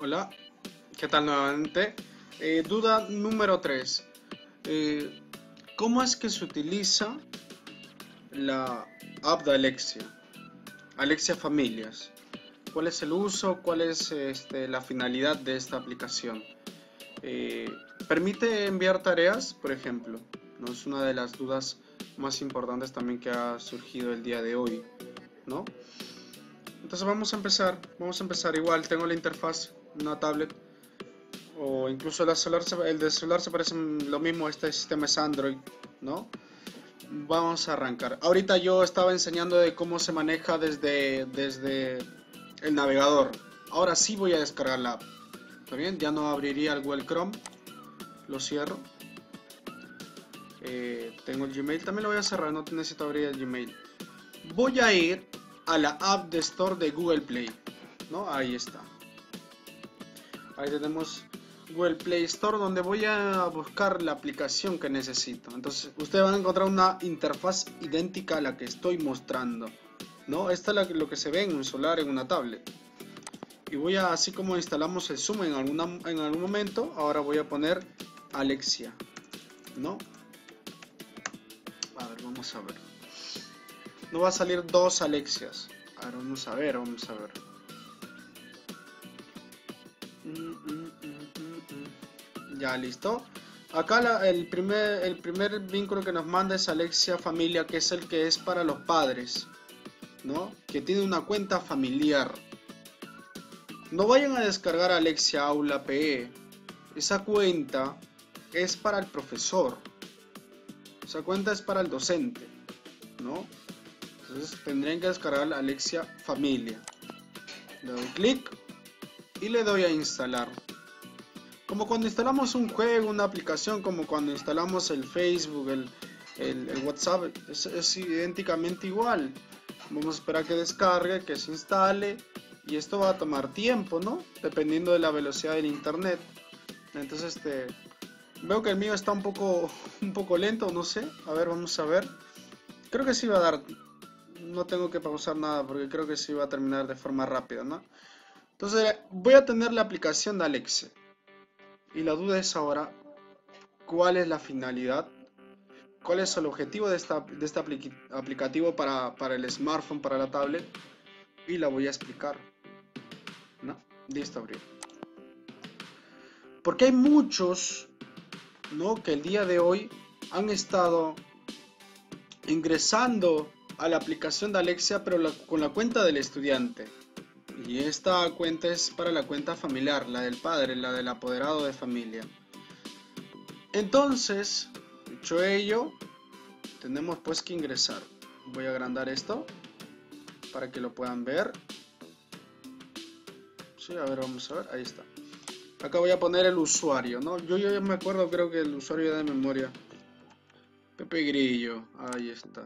Hola, ¿qué tal nuevamente? Duda número 3. ¿Cómo es que se utiliza la app de Alexia? Alexia Familias. ¿Cuál es el uso? ¿Cuál es la finalidad de esta aplicación? Eh, ¿Permite enviar tareas, por ejemplo? ¿No? Es una de las dudas más importantes también que ha surgido el día de hoy, ¿no? Entonces vamos a empezar igual, tengo la interfaz, una tablet, o incluso el de celular se parecen lo mismo, este sistema es Android, ¿no? Vamos a arrancar. Ahorita yo estaba enseñando de cómo se maneja desde el navegador. Ahora sí voy a descargar la app. ¿Está bien? Ya no abriría el Google Chrome. Lo cierro. Tengo el Gmail. También lo voy a cerrar. No necesito abrir el Gmail. Voy a ir a la App de Store de Google Play, ¿no? Ahí está. Ahí tenemos Google Play Store, donde voy a buscar la aplicación que necesito. Entonces ustedes van a encontrar una interfaz idéntica a la que estoy mostrando, ¿no? Esta es lo que se ve en un celular, en una tablet. Y voy a, así como instalamos el Zoom en algún momento, ahora voy a poner Alexia, ¿no? A ver, vamos a ver. No va a salir dos Alexias. A ver, vamos a ver. Ya, listo. Acá el primer vínculo que nos manda es Alexia Familia, que es el que es para los padres, ¿no? Que tiene una cuenta familiar. No vayan a descargar Alexia Aula PE. Esa cuenta es para el profesor. Esa cuenta es para el docente, ¿no? Entonces tendrían que descargar la Alexia Familia. Le doy clic y le doy a instalar. Como cuando instalamos un juego, una aplicación, como cuando instalamos el Facebook, el WhatsApp, es idénticamente igual. Vamos a esperar que descargue, que se instale, y esto va a tomar tiempo, ¿no? Dependiendo de la velocidad del internet. Entonces veo que el mío está un poco lento, no sé. A ver, vamos a ver. Creo que sí va a dar. No tengo que pausar nada porque creo que sí va a terminar de forma rápida, ¿no? Entonces voy a tener la aplicación de Alexia. Y la duda es ahora, ¿cuál es la finalidad? ¿Cuál es el objetivo de este aplicativo para el smartphone, para la tablet? Y la voy a explicar, ¿no? Listo, abrir. Porque hay muchos, ¿no? Que el día de hoy han estado ingresando a la aplicación de Alexia, pero con la cuenta del estudiante. Y esta cuenta es para la cuenta familiar, la del padre, la del apoderado de familia. Entonces, dicho ello, tenemos pues que ingresar. Voy a agrandar esto para que lo puedan ver. Sí, a ver, vamos a ver, ahí está. Acá voy a poner el usuario, ¿no? Yo ya me acuerdo, creo que el usuario de memoria. Pepe Grillo, ahí está.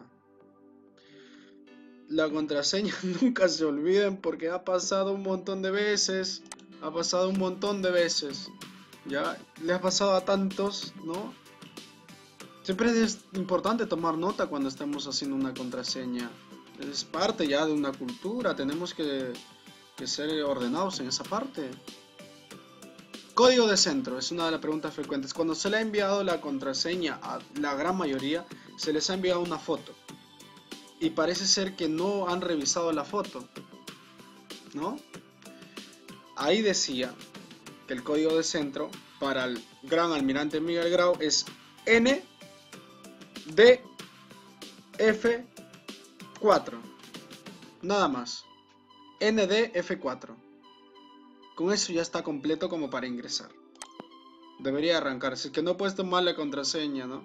La contraseña nunca se olviden porque ha pasado un montón de veces. Ha pasado un montón de veces. Ya, le ha pasado a tantos, ¿no? Siempre es importante tomar nota cuando estamos haciendo una contraseña. Es parte ya de una cultura, tenemos que ser ordenados en esa parte. Código de centro es una de las preguntas frecuentes. Cuando se le ha enviado la contraseña a la gran mayoría, se les ha enviado una foto. Y parece ser que no han revisado la foto, ¿no? Ahí decía que el código de centro para el gran almirante Miguel Grau es NDF4. Nada más. NDF4. Con eso ya está completo como para ingresar. Debería arrancar. Si es que no he puesto mal la contraseña, ¿no?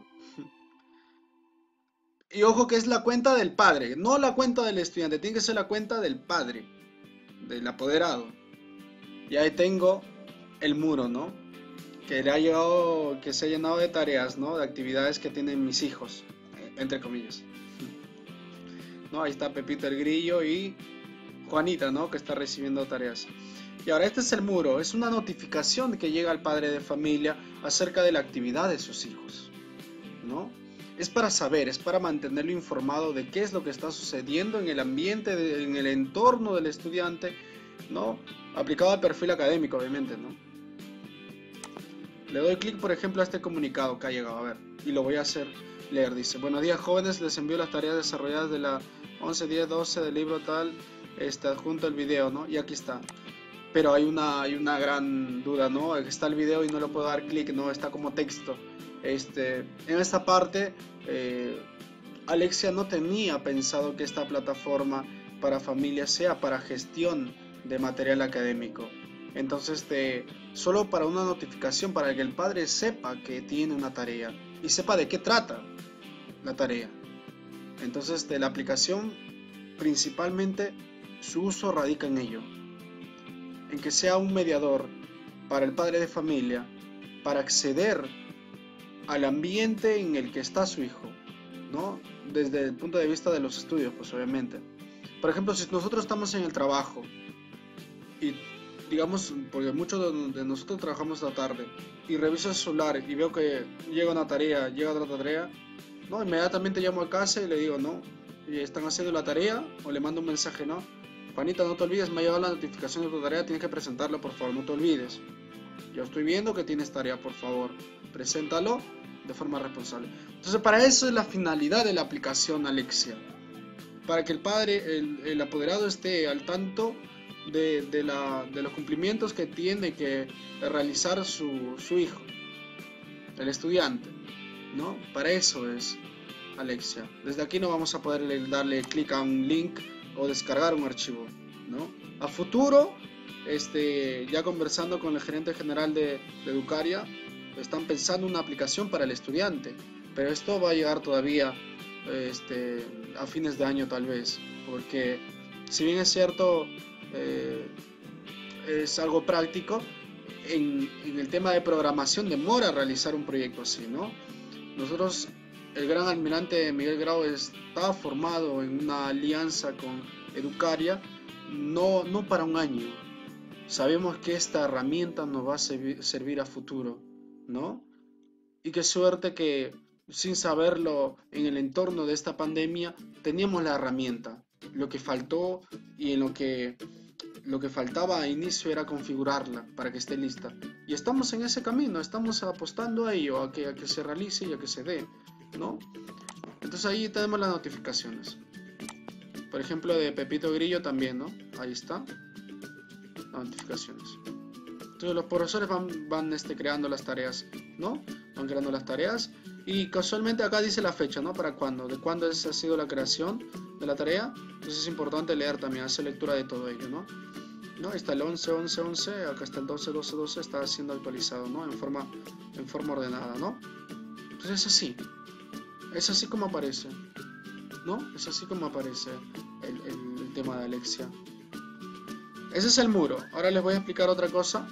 Y ojo que es la cuenta del padre, no la cuenta del estudiante. Tiene que ser la cuenta del padre, del apoderado. Y ahí tengo el muro, ¿no? Que se ha llenado de tareas, ¿no? De actividades que tienen mis hijos, entre comillas. ¿No? Ahí está Pepito el Grillo y Juanita, ¿no? Que está recibiendo tareas. Y ahora este es el muro, es una notificación que llega al padre de familia acerca de la actividad de sus hijos, ¿no? Es para saber, es para mantenerlo informado de qué es lo que está sucediendo en el ambiente, en el entorno del estudiante, ¿no? Aplicado al perfil académico, obviamente, ¿no? Le doy clic, por ejemplo, a este comunicado que ha llegado, a ver, y lo voy a hacer leer. Dice: buenos días, jóvenes, les envío las tareas desarrolladas de la 11, 10, 12 del libro tal, adjunto el video, ¿no? Y aquí está. Pero hay una gran duda, ¿no? Está el video y no le puedo dar clic, ¿no? Está como texto. En esta parte, Alexia no tenía pensado que esta plataforma para familias sea para gestión de material académico. Entonces, solo para una notificación, para que el padre sepa que tiene una tarea y sepa de qué trata la tarea. Entonces, la aplicación, principalmente, su uso radica en ello, en que sea un mediador para el padre de familia, para acceder al ambiente en el que está su hijo, ¿no? Desde el punto de vista de los estudios, pues obviamente. Por ejemplo, si nosotros estamos en el trabajo y digamos, porque muchos de nosotros trabajamos la tarde y reviso el celular y veo que llega una tarea, llega otra tarea, no, inmediatamente llamo a casa y le digo, no, y están haciendo la tarea, o le mando un mensaje, no, Juanita, no te olvides, me ha llegado la notificación de tu tarea, tienes que presentarlo, por favor, no te olvides. Yo estoy viendo que tienes tarea, por favor, preséntalo de forma responsable. Entonces, para eso es la finalidad de la aplicación Alexia, para que el padre, el apoderado esté al tanto de los cumplimientos que tiene que realizar su hijo, el estudiante, ¿no? Para eso es Alexia. Desde aquí no vamos a poder darle clic a un link o descargar un archivo, ¿no? A futuro, ya conversando con el gerente general de Educaria, están pensando una aplicación para el estudiante, pero esto va a llegar todavía a fines de año tal vez, porque si bien es cierto, es algo práctico, en el tema de programación demora realizar un proyecto así, ¿no? Nosotros, el gran almirante Miguel Grau está formado en una alianza con Educaria, no para un año. Sabemos que esta herramienta nos va a servir a futuro, ¿no? Y qué suerte que, sin saberlo, en el entorno de esta pandemia teníamos la herramienta. Lo que faltó y en lo que faltaba a inicio era configurarla para que esté lista. Y estamos en ese camino, estamos apostando a ello, a que se realice y a que se dé, ¿no? Entonces ahí tenemos las notificaciones. Por ejemplo, de Pepito Grillo también, ¿no? Ahí está. Las notificaciones. Entonces los profesores van creando las tareas, ¿no? Van creando las tareas. Y casualmente acá dice la fecha, ¿no? ¿Para cuándo? ¿De cuándo ha sido la creación de la tarea? Entonces es importante leer también, hacer lectura de todo ello, ¿no? ¿No? Está el 11, 11, 11, acá está el 12, 12, 12, está siendo actualizado, ¿no? En forma ordenada, ¿no? Entonces es así como aparece, ¿no? Es así como aparece el tema de Alexia. Ese es el muro. Ahora les voy a explicar otra cosa.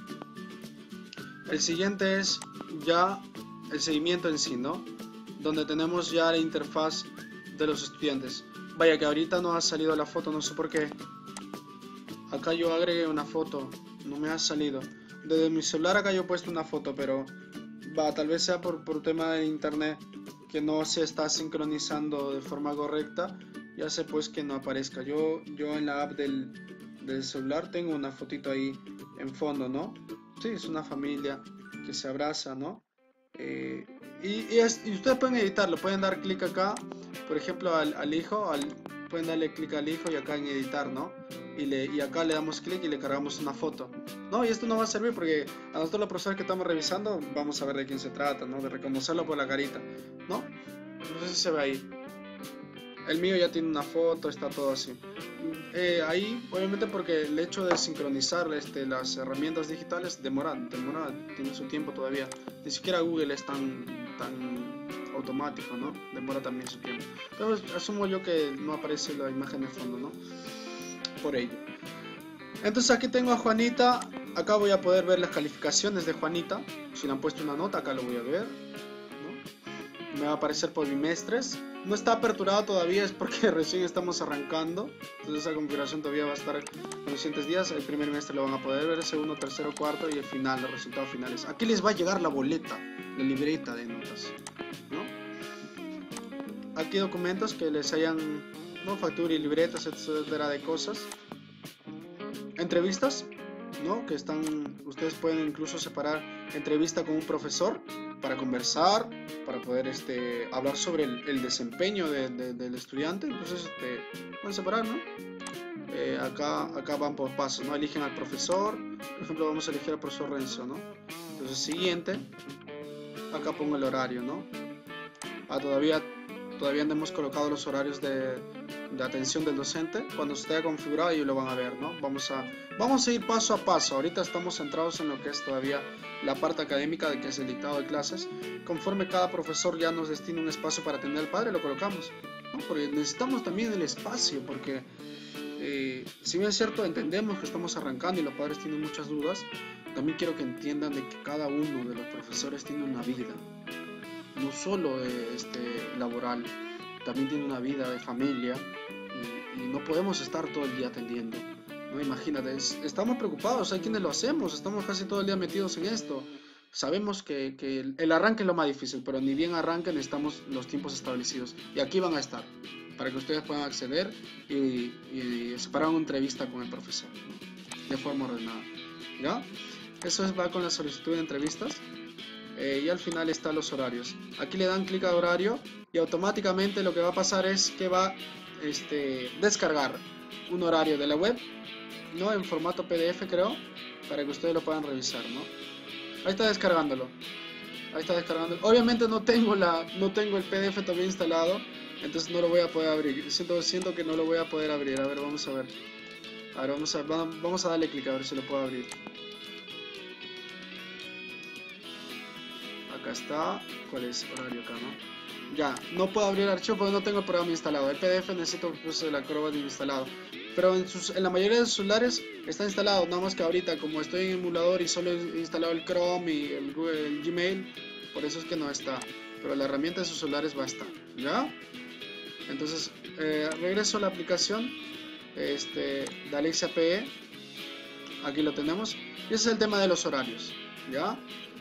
El siguiente es ya el seguimiento en sí, ¿no? Donde tenemos ya la interfaz de los estudiantes. Vaya que ahorita no ha salido la foto, no sé por qué. Acá yo agregué una foto, no me ha salido. Desde mi celular acá yo he puesto una foto, pero tal vez sea por tema de internet que no se está sincronizando de forma correcta. Ya sé pues que no aparezca. Yo en la app del celular tengo una fotito ahí en fondo, ¿no? Sí, es una familia que se abraza, ¿no? Y ustedes pueden editarlo, pueden dar clic acá, por ejemplo al hijo, pueden darle clic al hijo y acá en editar, ¿no? Y acá le damos clic y le cargamos una foto, ¿no? Y esto no va a servir porque a nosotros los profesores que estamos revisando vamos a ver de quién se trata, ¿no? De reconocerlo por la carita, ¿no? Entonces se ve ahí. El mío ya tiene una foto, está todo así. Ahí, obviamente, porque el hecho de sincronizar las herramientas digitales demora, tiene su tiempo todavía. Ni siquiera Google es tan automático, ¿no? Demora también su tiempo. Entonces, asumo yo que no aparece la imagen de fondo, ¿no? Por ello. Entonces, aquí tengo a Juanita. Acá voy a poder ver las calificaciones de Juanita. Si le han puesto una nota, acá lo voy a ver, ¿no? Me va a aparecer por bimestres. No está aperturado todavía, es porque recién estamos arrancando. Entonces esa configuración todavía va a estar en los siguientes días. El primer bimestre lo van a poder ver, el segundo, tercero, cuarto y el final, los resultados finales. Aquí les va a llegar la boleta, la libreta de notas, ¿no? Aquí documentos que les hayan, ¿no? Factura y libretas, etcétera, de cosas. entrevistas, ¿no? Que están, ustedes pueden incluso separar entrevista con un profesor para conversar, para poder hablar sobre el desempeño del estudiante. Entonces pueden separar, ¿no? Acá van por pasos, ¿no? Eligen al profesor, por ejemplo vamos a elegir al profesor Renzo, ¿no? Entonces siguiente, acá pongo el horario, ¿no? Todavía no hemos colocado los horarios de atención del docente. Cuando se haya configurado ellos lo van a ver, ¿no? Vamos a ir paso a paso. Ahorita estamos centrados en lo que es todavía la parte académica, de que es el dictado de clases. Conforme cada profesor ya nos destina un espacio para atender al padre, lo colocamos, ¿no? Porque necesitamos también el espacio, porque si bien es cierto, entendemos que estamos arrancando y los padres tienen muchas dudas, también quiero que entiendan de que cada uno de los profesores tiene una vida, no solo laboral, también tiene una vida de familia, y no podemos estar todo el día atendiendo, ¿no? Imagínate, estamos preocupados, hay quienes lo hacemos, estamos casi todo el día metidos en esto. Sabemos que el arranque es lo más difícil, pero ni bien arranquen necesitamos los tiempos establecidos, y aquí van a estar para que ustedes puedan acceder y separar una entrevista con el profesor, ¿no? De forma ordenada, ¿ya? Eso va con la solicitud de entrevistas. Y al final están los horarios. Aquí le dan clic a horario y automáticamente lo que va a pasar es que va a descargar un horario de la web, ¿no? En formato PDF, creo, para que ustedes lo puedan revisar, ¿no? Ahí está descargándolo. Obviamente no tengo el PDF todavía instalado, entonces no lo voy a poder abrir. Siento que no lo voy a poder abrir. A ver, vamos a ver. Vamos a darle clic a ver si lo puedo abrir. Acá está. ¿Cuál es horario acá, no? Ya, no puedo abrir el archivo porque no tengo el programa instalado. El PDF necesito el Acrobat instalado. Pero en la mayoría de sus celulares está instalado. Nada más que ahorita, como estoy en emulador y solo he instalado el Chrome y el Gmail, por eso es que no está. Pero la herramienta de sus celulares va a estar, ¿ya? Entonces, regreso a la aplicación de Alexia PE. Aquí lo tenemos. Y ese es el tema de los horarios, ¿ya?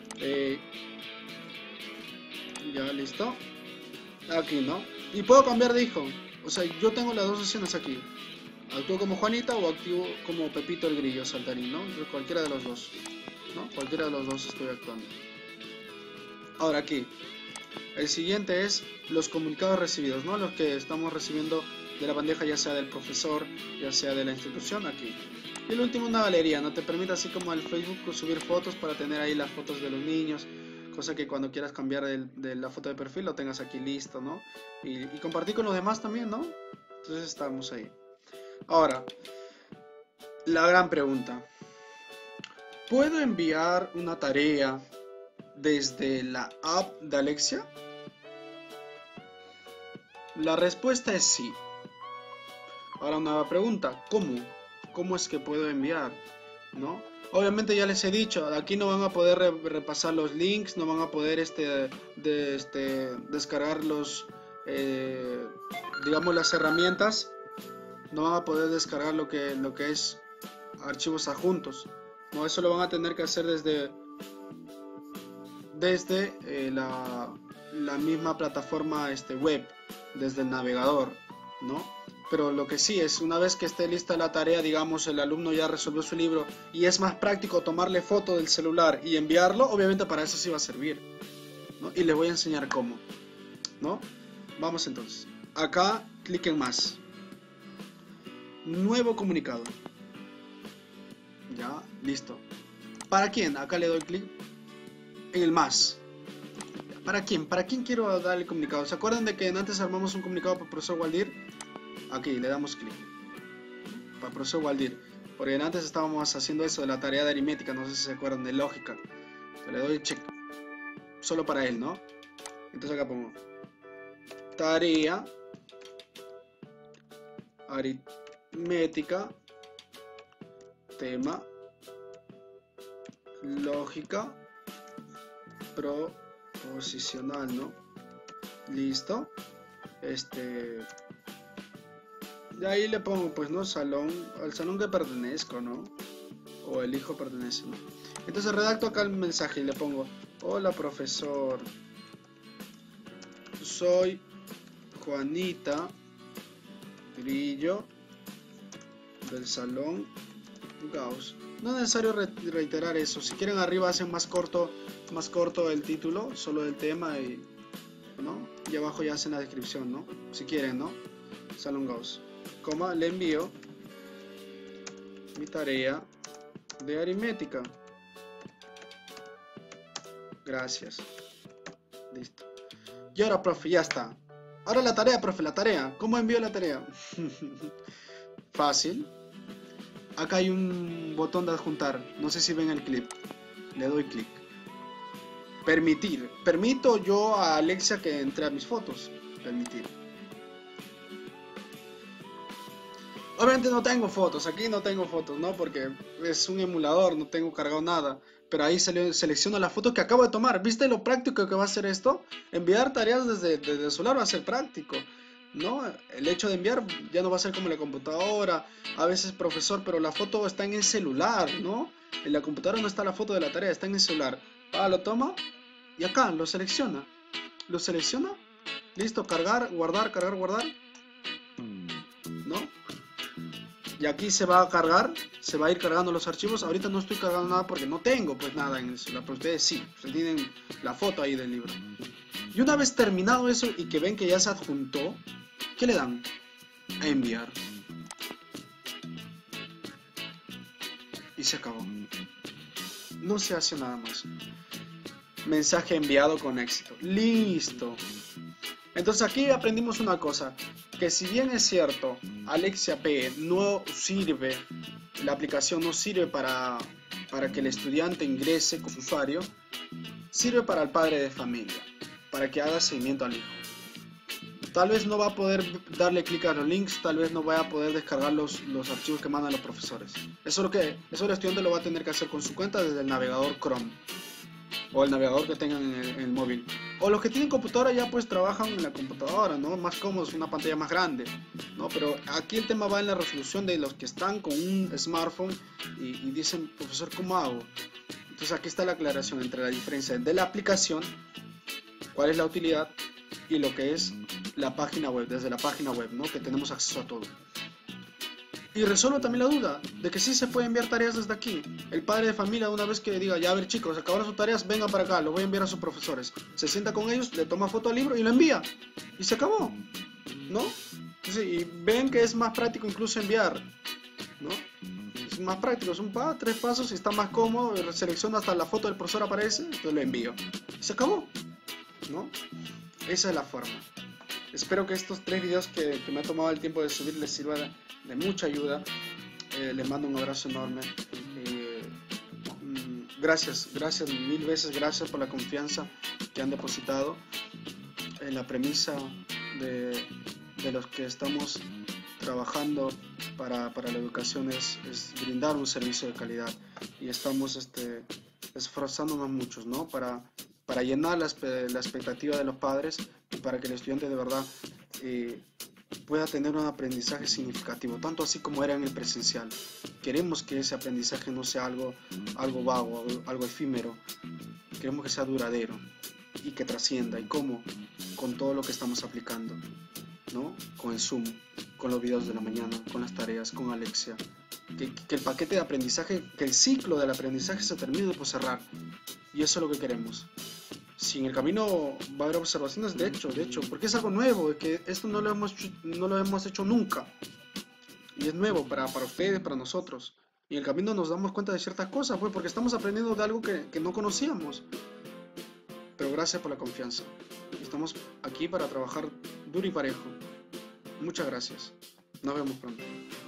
Ya, listo. Aquí, ¿no? Y puedo cambiar de hijo. O sea, yo tengo las dos opciones aquí. Actúo como Juanita o actúo como Pepito el Grillo Saltarín, ¿no? Cualquiera de los dos, ¿no? Cualquiera de los dos estoy actuando. Ahora aquí. El siguiente es los comunicados recibidos, ¿no? Los que estamos recibiendo de la bandeja, ya sea del profesor, ya sea de la institución, aquí. Y el último, una galería, ¿no? Te permite, así como el Facebook, subir fotos para tener ahí las fotos de los niños. Cosa que cuando quieras cambiar de la foto de perfil lo tengas aquí listo, ¿no? Y compartir con los demás también, ¿no? Entonces estamos ahí. Ahora, la gran pregunta. ¿Puedo enviar una tarea desde la app de Alexia? La respuesta es sí. Ahora, una nueva pregunta. ¿Cómo? ¿Cómo es que puedo enviar? ¿No? Obviamente ya les he dicho, aquí no van a poder repasar los links, no van a poder descargar los, digamos, las herramientas, no van a poder descargar lo que es archivos adjuntos, no, eso lo van a tener que hacer desde la misma plataforma web, desde el navegador, ¿no? Pero lo que sí es, una vez que esté lista la tarea, digamos, el alumno ya resolvió su libro y es más práctico tomarle foto del celular y enviarlo, obviamente para eso sí va a servir, ¿no? Y les voy a enseñar cómo, ¿no? Vamos entonces. Acá, clic en más. Nuevo comunicado. Ya, listo. ¿Para quién? Acá le doy clic en el más. ¿Para quién? ¿Para quién quiero dar el comunicado? ¿Se acuerdan de que antes armamos un comunicado para el profesor Waldir? Aquí le damos clic. Para el profesor Waldir. Porque antes estábamos haciendo eso de la tarea de aritmética, no sé si se acuerdan, de lógica. Le doy check. Solo para él, ¿no? Entonces acá pongo tarea aritmética, tema, lógica, proposicional, ¿no? Listo. De ahí le pongo, pues, ¿no? Salón, al salón que pertenezco, ¿no? O el hijo pertenece, ¿no? Entonces redacto acá el mensaje y le pongo: hola profesor, soy Juanita Grillo del salón Gauss. No es necesario reiterar eso. Si quieren arriba hacen más corto el título, solo el tema ¿no? Y abajo ya hacen la descripción, ¿no? Si quieren, ¿no? Salón Gauss. Coma, le envío mi tarea de aritmética. Gracias. Listo. Y ahora, profe, ya está. Ahora la tarea, profe, la tarea. ¿Cómo envío la tarea? Fácil. Acá hay un botón de adjuntar. No sé si ven el clip. Le doy clic. Permitir. Permito yo a Alexia que entre a mis fotos. Permitir. Obviamente no tengo fotos. Aquí no tengo fotos, ¿no? Porque es un emulador. No tengo cargado nada. Pero ahí selecciono la foto que acabo de tomar. ¿Viste lo práctico que va a ser esto? Enviar tareas desde el celular va a ser práctico, ¿no? El hecho de enviar ya no va a ser como la computadora. A veces, profesor, pero la foto está en el celular, ¿no? En la computadora no está la foto de la tarea, está en el celular. Lo toma y acá lo selecciona. Lo selecciona. Listo, cargar, guardar, cargar, guardar. ¿No? Y aquí se va a cargar, se va a ir cargando los archivos. Ahorita no estoy cargando nada porque no tengo pues nada en el celular, pero ustedes sí, ustedes tienen la foto ahí del libro. Y una vez terminado eso y que ven que ya se adjuntó, ¿qué le dan? A enviar. Y se acabó. No se hace nada más. Mensaje enviado con éxito. Listo. Entonces aquí aprendimos una cosa, que si bien es cierto, Alexia P no sirve, la aplicación no sirve para que el estudiante ingrese con su usuario, sirve para el padre de familia, para que haga seguimiento al hijo. Tal vez no va a poder darle clic a los links, tal vez no vaya a poder descargar los archivos que mandan los profesores. Eso el estudiante lo va a tener que hacer con su cuenta desde el navegador Chrome. O el navegador que tengan en el móvil. O los que tienen computadora ya pues trabajan en la computadora, ¿no? Más cómodos, una pantalla más grande, ¿no? Pero aquí el tema va en la resolución de los que están con un smartphone y dicen, profesor, ¿cómo hago? Entonces aquí está la aclaración entre la diferencia de la aplicación, cuál es la utilidad, y lo que es la página web, desde la página web, ¿no? Que tenemos acceso a todo. Y resuelvo también la duda de que sí se puede enviar tareas desde aquí. El padre de familia, una vez que diga, ya a ver chicos, acabaron sus tareas, vengan para acá, lo voy a enviar a sus profesores. Se sienta con ellos, le toma foto al libro y lo envía. Y se acabó, ¿no? Entonces, y ven que es más práctico incluso enviar, ¿no? Es más práctico, son 3 pasos y está más cómodo, selecciono hasta la foto del profesor aparece, entonces lo envío. Y se acabó, ¿no? Esa es la forma. Espero que estos 3 videos que me ha tomado el tiempo de subir les sirvan de mucha ayuda. Les mando un abrazo enorme. Gracias, mil veces gracias por la confianza que han depositado en la premisa de los que estamos trabajando para la educación es brindar un servicio de calidad, y estamos esforzándonos muchos, ¿no? para llenar la expectativa de los padres y para que el estudiante de verdad pueda tener un aprendizaje significativo, tanto así como era en el presencial. Queremos que ese aprendizaje no sea algo vago, algo efímero. Queremos que sea duradero y que trascienda. ¿Y cómo? Con todo lo que estamos aplicando, ¿no? Con el Zoom, con los videos de la mañana, con las tareas, con Alexia. Que el paquete de aprendizaje, que el ciclo del aprendizaje se termine por cerrar. Y eso es lo que queremos. Si en el camino va a haber observaciones, de hecho, porque es algo nuevo, es que esto no lo hemos hecho nunca. Y es nuevo para ustedes, para nosotros. Y en el camino nos damos cuenta de ciertas cosas, pues, porque estamos aprendiendo de algo que no conocíamos. Pero gracias por la confianza. Estamos aquí para trabajar duro y parejo. Muchas gracias. Nos vemos pronto.